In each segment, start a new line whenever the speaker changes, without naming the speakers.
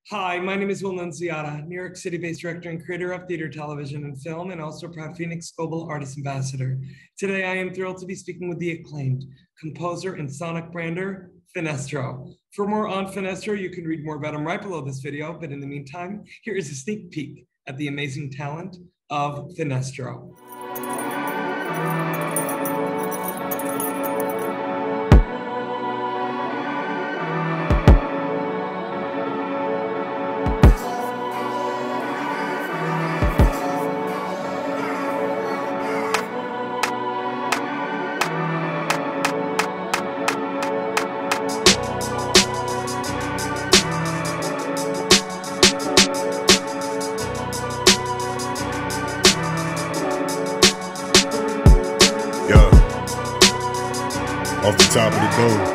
Hi, my name is Will Nunziata, New York City-based director and creator of theater, television, and film, and also proud Phoenix Global Artist Ambassador. Today, I am thrilled to be speaking with the acclaimed composer and sonic brander, Finestro. For more on Finestro, you can read more about him right below this video, but in the meantime, here is a sneak peek at the amazing talent of Finestro.
Off the top of the dome,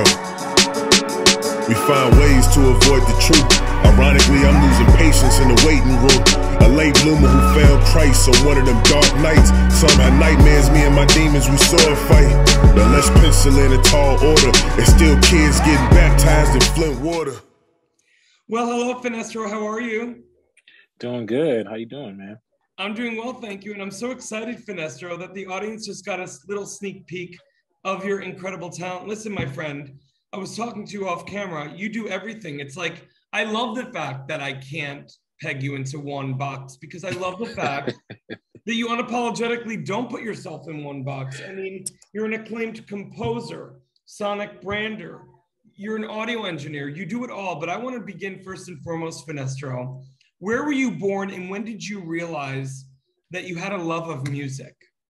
we find ways to avoid the truth. Ironically, I'm losing patience in the waiting room. A late bloomer who found Christ on one of them dark nights. Some had nightmares, me and my demons, we saw a fight. Now let's pencil in a tall order. There's still kids getting baptized in Flint water.
Well, hello, Finestro. How are you?
Doing good. How you doing, man?
I'm doing well, thank you. And I'm so excited, Finestro, that the audience just got a little sneak peek of your incredible talent. Listen, my friend, I was talking to you off camera. You do everything. It's like, I love the fact that I can't peg you into one box because I love the fact that you unapologetically don't put yourself in one box. I mean, you're an acclaimed composer, sonic brander, you're an audio engineer, you do it all. But I want to begin first and foremost, Finestro. Where were you born and when did you realize that you had a love of music?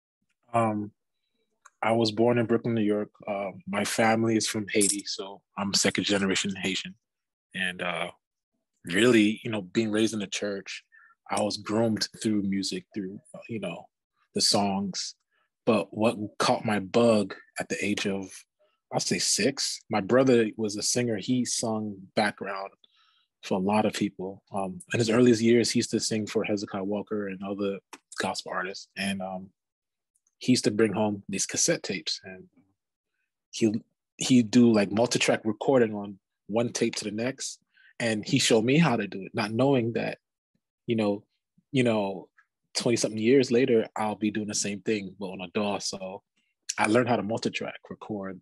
I was born in Brooklyn, New York. My family is from Haiti, so I'm second generation Haitian. And really, being raised in the church, I was groomed through music, through, the songs. But what caught my bug at the age of, I'll say 6, my brother was a singer. He sung background for a lot of people. In his earliest years, he used to sing for Hezekiah Walker and other gospel artists. And he used to bring home these cassette tapes, and he'd do like multi-track recording on one tape to the next. And he showed me how to do it, not knowing that, 20 something years later, I'll be doing the same thing, but on a DAW. So I learned how to multi-track record,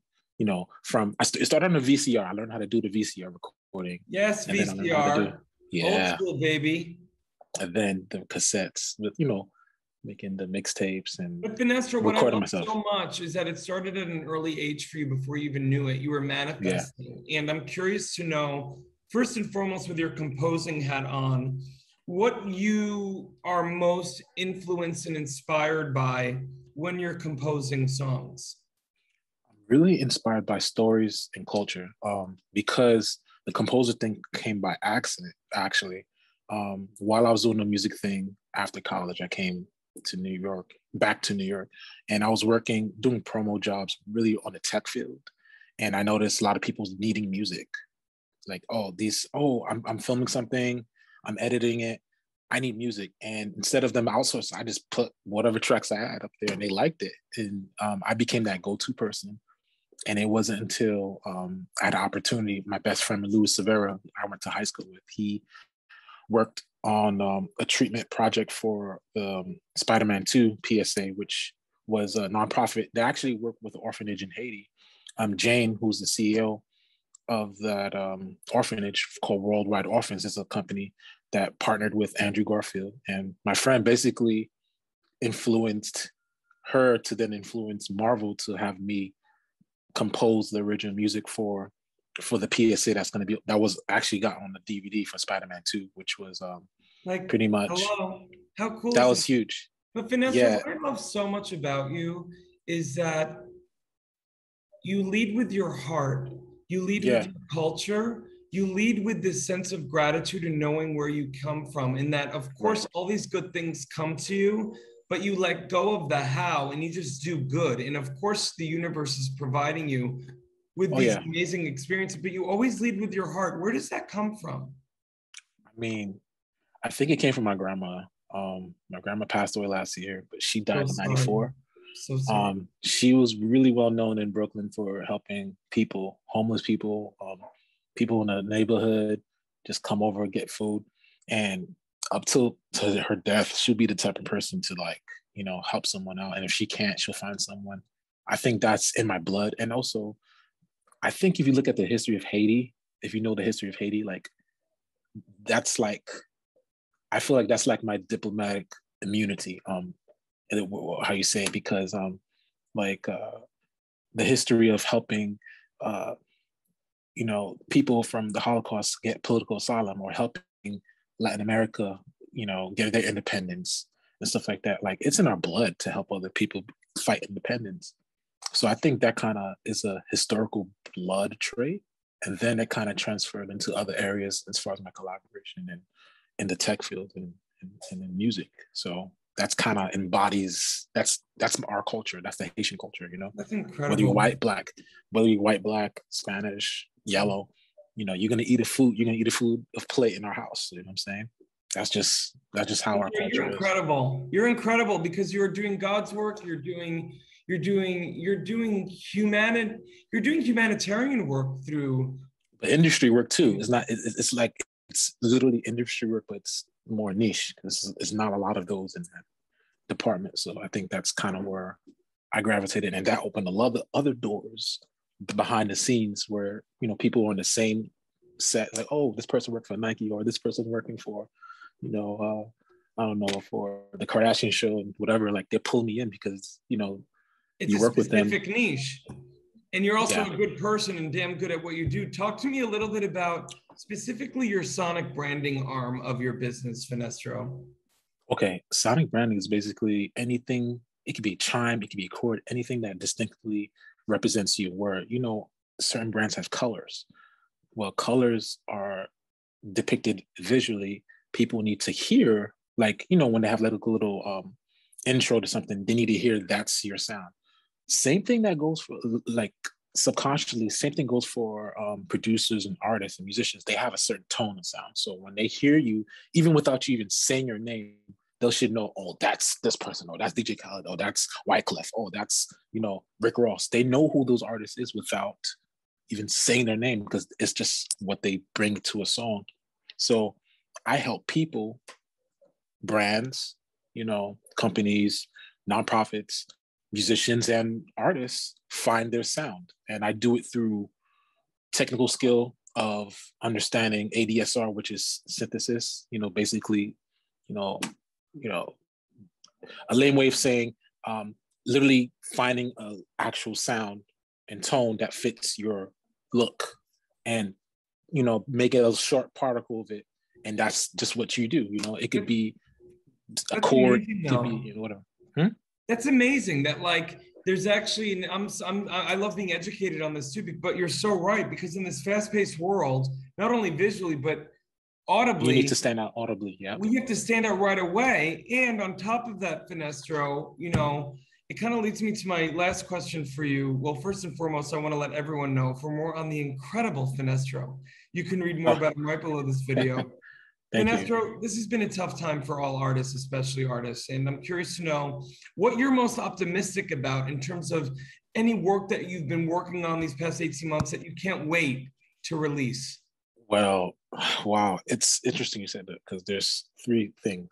it started on the VCR. I learned how to do the VCR recording.
Yes, VCR.
Yeah.
Old school, baby.
And then the cassettes with, making the mixtapes and
but Finestro, what I love
myself
so much is that it started at an early age for you before you even knew it. You were manifesting. Yeah. And I'm curious to know, first and foremost, with your composing hat on, what you are most influenced and inspired by when you're composing songs.
I'm really inspired by stories and culture, because the composer thing came by accident, actually. While I was doing the music thing after college, I came to New York, back to New York. And I was doing promo jobs really on the tech field. And I noticed a lot of people needing music. Like, I'm filming something, I'm editing it, I need music. And instead of them outsourcing, I just put whatever tracks I had up there and they liked it. And I became that go-to person. And it wasn't until I had an opportunity, my best friend, Louis Severa, I went to high school with, he worked on a treatment project for Spider-Man 2 PSA, which was a nonprofit that actually worked with an orphanage in Haiti. Jane, who's the CEO of that orphanage called Worldwide Orphans, is a company that partnered with Andrew Garfield. And my friend basically influenced her to then influence Marvel to have me compose the original music for the PSA that was actually got on the DVD for Spider-Man 2, which was pretty much.
Hello. How cool
that was huge.
But Finestro, what I love so much about you is that you lead with your heart, you lead with your culture, you lead with this sense of gratitude and knowing where you come from, and that of course all these good things come to you, but you let go of the how and you just do good. And of course the universe is providing you with these amazing experiences, but you always lead with your heart. Where does that come from?
I mean, I think it came from my grandma. My grandma passed away last year, but she died in 94.
So sorry.
She was really well known in Brooklyn for helping people, homeless people, people in the neighborhood, just come over, get food. And up till to her death, she'll be the type of person to like, you know, help someone out. And if she can't, she'll find someone. I think that's in my blood. And also, I think if you look at the history of Haiti, if you know the history of Haiti, like that's like, I feel like that's like my diplomatic immunity. How you say it, because like the history of helping you know, people from the Holocaust get political asylum, or helping Latin America, you know, get their independence and stuff like that. Like it's in our blood to help other people fight independence. So I think that kind of is a historical blood trait. And then it kind of transferred into other areas as far as my collaboration and in the tech field and in music. So that's kind of embodies, that's our culture. That's the Haitian culture, you know?
That's incredible.
Whether you're white, black, Spanish, yellow, you know, you're gonna eat a food of plate in our house. You know what I'm saying? That's just how our culture is.
You're incredible. You're incredible because you're doing God's work. You're doing humanitarian work through
industry work too. It's like it's literally industry work, but it's more niche. It's not a lot of those in that department. So I think that's kind of where I gravitated, and that opened a lot of other doors behind the scenes where, you know, people were on the same set, like, oh, this person worked for Nike, or this person working for, you know, I don't know, for the Kardashian show and whatever. Like they pull me in because, you know,
it's
you work with them.
It's a specific niche. And you're also a good person and damn good at what you do. Talk to me a little bit about specifically your sonic branding arm of your business, Finestro.
Okay, sonic branding is basically anything. It could be a chime, it could be a chord, anything that distinctly represents you. Where, you know, certain brands have colors. Well, colors are depicted visually. People need to hear, like, you know, when they have like a little intro to something, they need to hear that's your sound. Same thing that goes for, like, subconsciously, same thing goes for producers and artists and musicians. They have a certain tone and sound. So when they hear you, even without you even saying your name, they should know, oh, that's this person, oh, that's DJ Khaled, oh, that's Wyclef, oh, that's, you know, Rick Ross. They know who those artists is without even saying their name, because it's just what they bring to a song. So I help people, brands, you know, companies, nonprofits, musicians and artists find their sound. And I do it through technical skill of understanding ADSR, which is synthesis, you know, basically, you know, a lame way of saying, literally finding an actual sound and tone that fits your look, and, you know, make it a short particle of it. And that's just what you do. You know, it could be a chord, it could be, you know, whatever.
That's amazing that, like, there's actually, I love being educated on this too, but you're so right, because in this fast-paced world, not only visually, but audibly.
You need to stand out audibly, yeah.
We have to stand out right away. And on top of that, Finestro, you know, it kind of leads me to my last question for you. Well, first and foremost, I want to let everyone know, for more on the incredible Finestro, you can read more about him right below this video. Finestro, this has been a tough time for all artists, especially artists. And I'm curious to know what you're most optimistic about in terms of any work that you've been working on these past 18 months that you can't wait to release.
Well, wow. It's interesting you said that, because there's three things.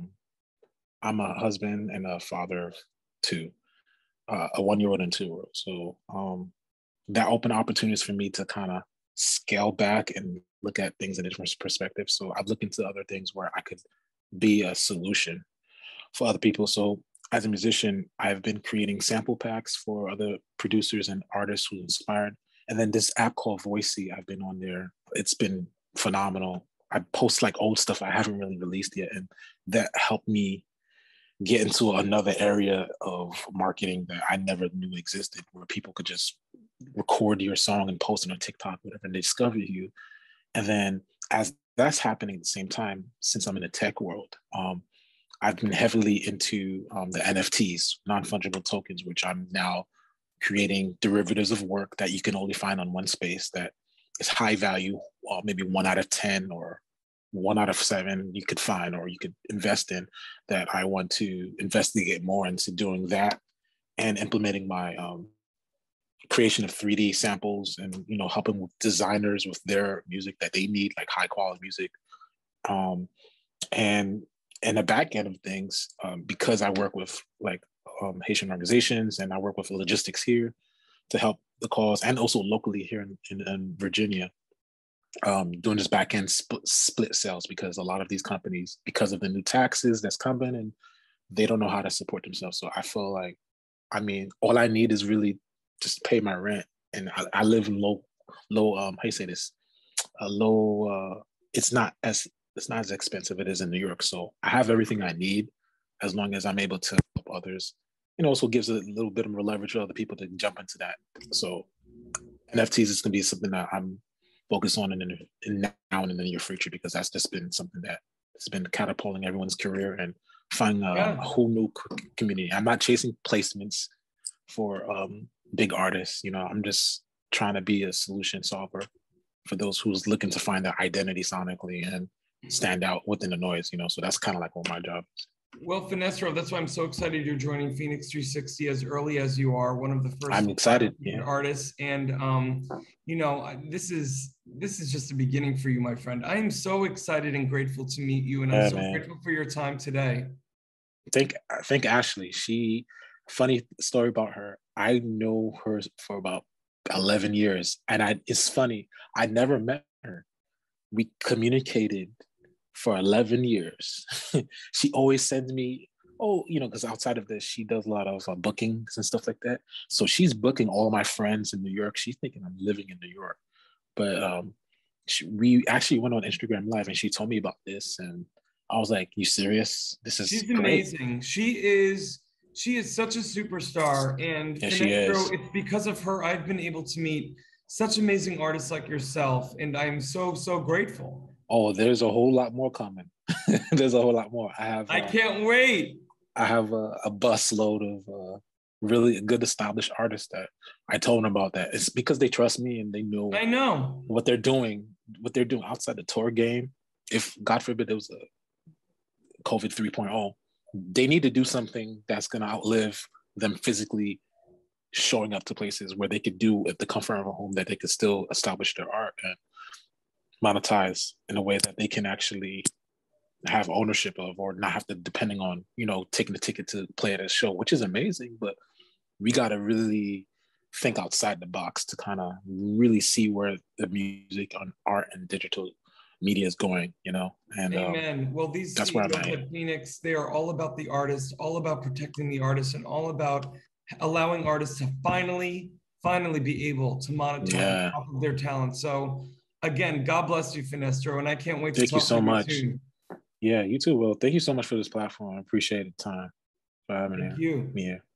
I'm a husband and a father of two, a 1-year-old and 2-year-old. So that opened opportunities for me to kind of scale back and look at things in a different perspective. So I've looked into other things where I could be a solution for other people. So as a musician, I've been creating sample packs for other producers and artists who inspired. And then this app called Voicey, I've been on there. It's been phenomenal. I post like old stuff I haven't really released yet. And that helped me get into another area of marketing that I never knew existed, where people could just record your song and post it on TikTok, whatever, and they discover you. And then as that's happening at the same time, since I'm in the tech world, I've been heavily into the NFTs, non-fungible tokens, which I'm now creating derivatives of work that you can only find on one space that is high value, maybe 1 out of 10 or 1 out of 7 you could find or you could invest in, that I want to investigate more into doing that and implementing my creation of 3D samples, and helping with designers with their music that they need, like high quality music. And the back end of things, because I work with like Haitian organizations, and I work with logistics here to help the cause, and also locally here in Virginia, doing this back end split sales, because a lot of these companies, because of the new taxes that's coming, and they don't know how to support themselves. So I feel like, all I need is really just pay my rent, and I live in low how you say this, a low. It's not as expensive it is in New York, so I have everything I need, as long as I'm able to help others. Also gives a little bit more leverage for other people to jump into that. So NFTs is going to be something that I'm focused on in now and in the near future, because that's just been something that has been catapulting everyone's career and finding a whole new community. I'm not chasing placements for big artists. I'm just trying to be a solution solver for those who's looking to find their identity sonically and stand out within the noise. So that's kind of like what my job is.
Well, Finestro, that's why I'm so excited you're joining Phoenix 360 as early as you are. One of the first
I'm excited,
artists, and this is just the beginning for you, my friend. I am so excited and grateful to meet you, and I'm so grateful for your time today.
Thank Ashley. Funny story about her. I know her for about 11 years, and it's funny. I never met her. We communicated for 11 years. She always sends me, because outside of this, she does a lot of bookings and stuff like that. So she's booking all my friends in New York. She's thinking I'm living in New York. But we actually went on Instagram Live, and she told me about this, and I was like, "You serious? She's
amazing. She is such a superstar, and Finestro, it's because of her I've been able to meet such amazing artists like yourself, and I am so, so grateful.
Oh, there's a whole lot more coming. There's a whole lot more.
I can't wait.
I have a busload of really good established artists that I told them about that. It's because they trust me, and they know.
I know
what they're doing outside the tour game. If God forbid there was a COVID 3.0, they need to do something that's going to outlive them physically showing up to places where they could do at the comfort of a home, that they could still establish their art and monetize in a way that they can actually have ownership of, or not have to depending on, taking the ticket to play at a show, which is amazing. But we got to really think outside the box to kind of really see where the music on art and digital media is going, and
amen. Well, these
that's where I'm
at Phoenix, they are all about the artist, all about protecting the artist, and all about allowing artists to finally be able to monetize off of their talent. So again, God bless you, Finestro, and I can't wait to talk to you
so much.
soon.
Yeah, you too, Will. Thank you so much for this platform. I appreciate the time for having
me here.